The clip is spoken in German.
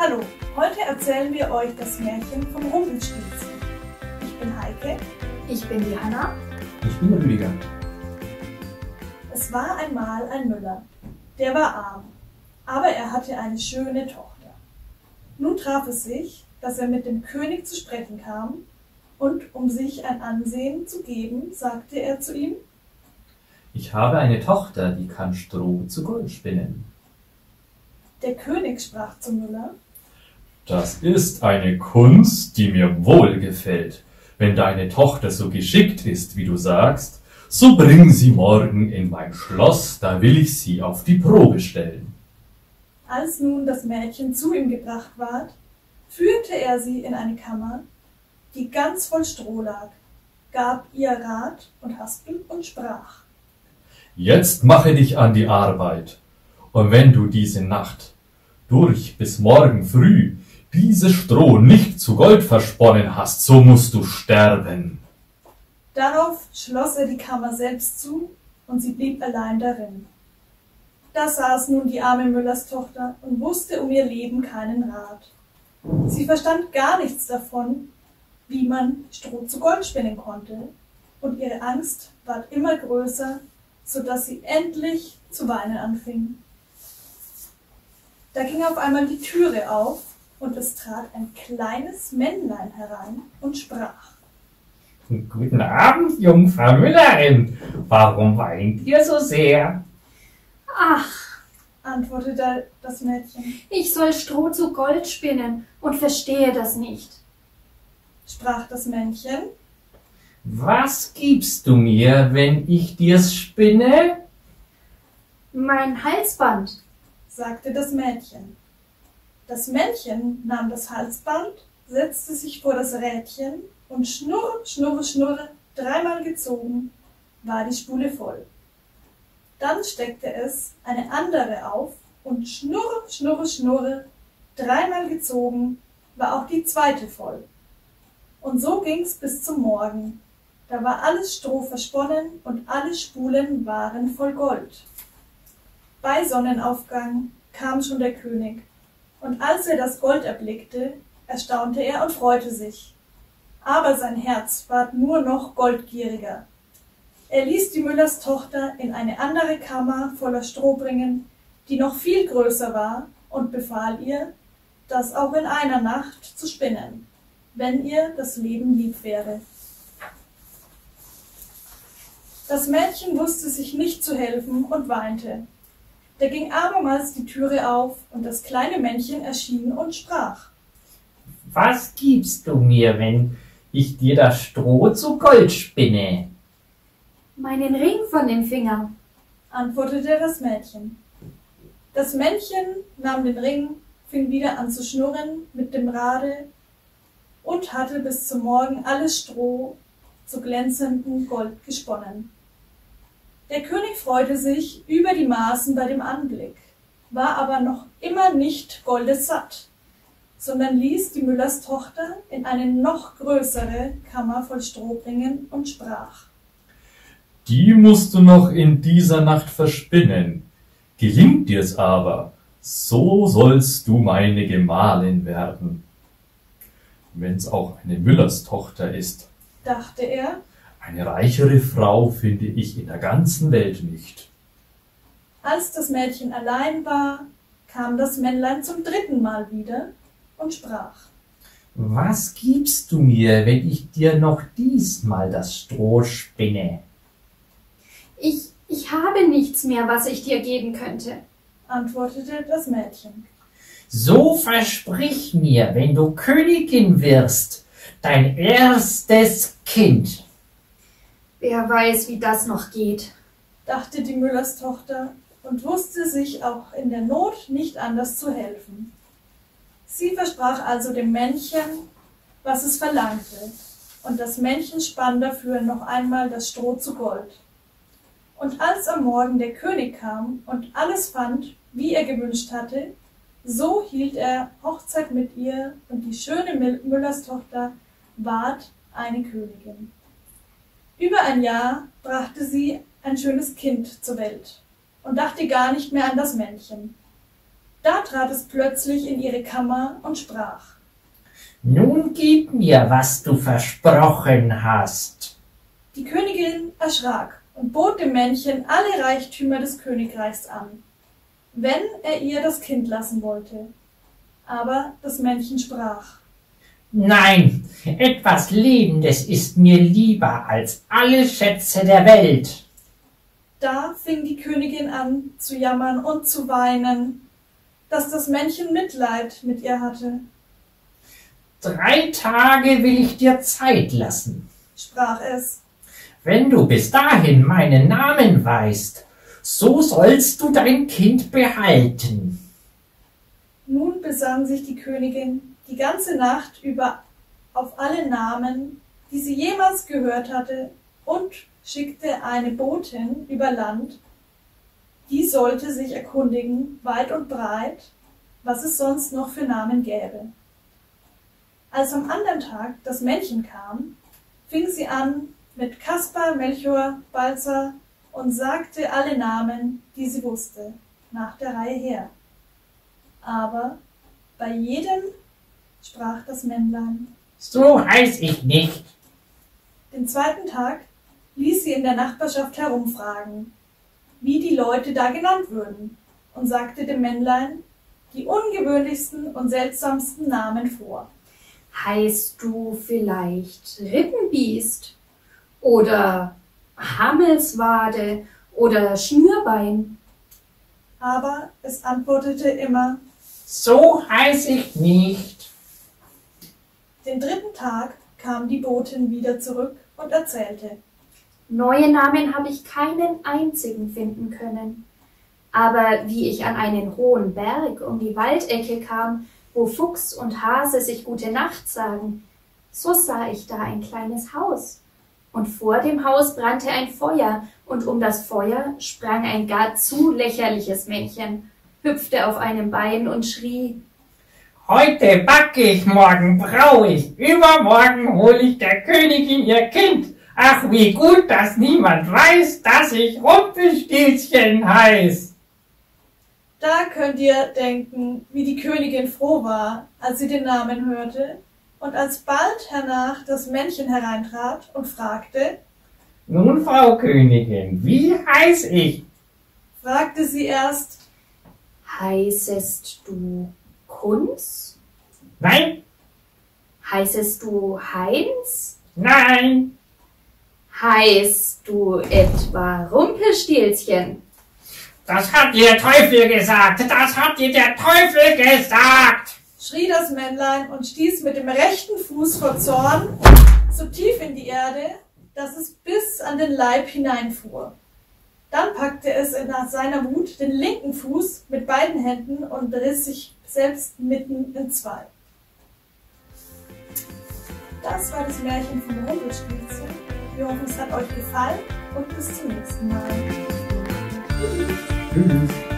Hallo, heute erzählen wir euch das Märchen vom Rumpelstilzchen. Ich bin Heike. Ich bin die Hanna. Ich bin der Rüdiger. Es war einmal ein Müller. Der war arm, aber er hatte eine schöne Tochter. Nun traf es sich, dass er mit dem König zu sprechen kam, und um sich ein Ansehen zu geben, sagte er zu ihm: Ich habe eine Tochter, die kann Stroh zu Gold spinnen. Der König sprach zum Müller: Das ist eine Kunst, die mir wohl gefällt. Wenn deine Tochter so geschickt ist, wie du sagst, so bring sie morgen in mein Schloss, da will ich sie auf die Probe stellen. Als nun das Mädchen zu ihm gebracht ward, führte er sie in eine Kammer, die ganz voll Stroh lag, gab ihr Rat und Haspel und sprach: Jetzt mache dich an die Arbeit, und wenn du diese Nacht durch bis morgen früh dieses Stroh nicht zu Gold versponnen hast, so musst du sterben. Darauf schloss er die Kammer selbst zu, und sie blieb allein darin. Da saß nun die arme Müllerstochter und wusste um ihr Leben keinen Rat. Sie verstand gar nichts davon, wie man Stroh zu Gold spinnen konnte, und ihre Angst ward immer größer, so dass sie endlich zu weinen anfing. Da ging auf einmal die Türe auf, und es trat ein kleines Männlein herein und sprach: Guten Abend, Jungfrau Müllerin. Warum weint ihr so sehr? Ach, antwortete das Mädchen. ich soll Stroh zu Gold spinnen und verstehe das nicht. Sprach das Männchen: Was gibst du mir, wenn ich dir's spinne? Mein Halsband. sagte das Mädchen. Das Männchen nahm das Halsband, setzte sich vor das Rädchen, und schnurre, schnurre, schnurre, dreimal gezogen, war die Spule voll. Dann steckte es eine andere auf, und schnurre, schnurre, schnurre, dreimal gezogen, war auch die zweite voll. Und so ging's bis zum Morgen. Da war alles Stroh versponnen, und alle Spulen waren voll Gold. Bei Sonnenaufgang kam schon der König, und als er das Gold erblickte, erstaunte er und freute sich. Aber sein Herz ward nur noch goldgieriger. Er ließ die Müllerstochter in eine andere Kammer voller Stroh bringen, die noch viel größer war, und befahl ihr, das auch in einer Nacht zu spinnen, wenn ihr das Leben lieb wäre. Das Mädchen wusste sich nicht zu helfen und weinte. Da ging abermals die Türe auf, und das kleine Männchen erschien und sprach: Was gibst du mir, wenn ich dir das Stroh zu Gold spinne? Meinen Ring von dem Finger. antwortete das Mädchen. Das Männchen nahm den Ring, fing wieder an zu schnurren mit dem Rade und hatte bis zum Morgen alles Stroh zu glänzendem Gold gesponnen. Der König freute sich über die Maßen bei dem Anblick, war aber noch immer nicht goldessatt, sondern ließ die Müllerstochter in eine noch größere Kammer voll Stroh bringen und sprach: Die musst du noch in dieser Nacht verspinnen. Gelingt dir's aber, so sollst du meine Gemahlin werden. Wenn's auch eine Müllerstochter ist, dachte er. eine reichere Frau finde ich in der ganzen Welt nicht. Als das Mädchen allein war, kam das Männlein zum dritten Mal wieder und sprach: Was gibst du mir, wenn ich dir noch diesmal das Stroh spinne? Ich habe nichts mehr, was ich dir geben könnte. antwortete das Mädchen. So versprich mir, wenn du Königin wirst, dein erstes Kind. Wer weiß, wie das noch geht. Dachte die Müllerstochter und wusste sich auch in der Not nicht anders zu helfen. Sie versprach also dem Männchen, was es verlangte, und das Männchen spann dafür noch einmal das Stroh zu Gold. Und als am Morgen der König kam und alles fand, wie er gewünscht hatte, so hielt er Hochzeit mit ihr, und die schöne Müllerstochter ward eine Königin. Über ein Jahr brachte sie ein schönes Kind zur Welt und dachte gar nicht mehr an das Männchen. Da trat es plötzlich in ihre Kammer und sprach: Nun gib mir, was du versprochen hast. Die Königin erschrak und bot dem Männchen alle Reichtümer des Königreichs an, wenn er ihr das Kind lassen wollte. Aber das Männchen sprach: Nein, etwas Lebendes ist mir lieber als alle Schätze der Welt. Da fing die Königin an zu jammern und zu weinen, dass das Männchen Mitleid mit ihr hatte. 3 Tage will ich dir Zeit lassen. Sprach es: Wenn du bis dahin meinen Namen weißt, so sollst du dein Kind behalten. Nun besann sich die Königin die ganze Nacht über auf alle Namen, die sie jemals gehört hatte, und schickte eine Botin über Land, die sollte sich erkundigen, weit und breit, was es sonst noch für Namen gäbe. Als am anderen Tag das Männchen kam, fing sie an mit Kaspar, Melchior, Balthasar und sagte alle Namen, die sie wusste, nach der Reihe her. Aber bei jedem sprach das Männlein: So heiß ich nicht. Den zweiten Tag ließ sie in der Nachbarschaft herumfragen, wie die Leute da genannt würden, und sagte dem Männlein die ungewöhnlichsten und seltsamsten Namen vor. Heißt du vielleicht Rippenbiest oder Hammelswade oder Schnürbein? Aber es antwortete immer: So heiß ich nicht. Den dritten Tag kam die Botin wieder zurück und erzählte: Neue Namen habe ich keinen einzigen finden können. Aber wie ich an einen hohen Berg um die Waldecke kam, wo Fuchs und Hase sich gute Nacht sagen, so sah ich da ein kleines Haus. Und vor dem Haus brannte ein Feuer, und um das Feuer sprang ein gar zu lächerliches Männchen, hüpfte auf einem Bein und schrie: Heute backe ich, morgen brau ich, übermorgen hol ich der Königin ihr Kind. Ach, wie gut, dass niemand weiß, dass ich Rumpelstilzchen heiß. Da könnt ihr denken, wie die Königin froh war, als sie den Namen hörte, und als bald hernach das Männchen hereintrat und fragte: Nun, Frau Königin, wie heiß ich? Fragte sie erst: Heißest du Kunz? Nein, Heißest du Heinz? nein, Heißt du etwa Rumpelstilzchen? das hat dir der Teufel gesagt, das hat dir der Teufel gesagt. schrie das Männlein und stieß mit dem rechten Fuß vor Zorn so tief in die Erde, dass es bis an den Leib hineinfuhr. Dann packte es in seiner Wut den linken Fuß mit beiden Händen und riss sich selbst mitten in zwei. Das war das Märchen vom Rumpelstilzchen. Wir hoffen, es hat euch gefallen und bis zum nächsten Mal. Tschüss.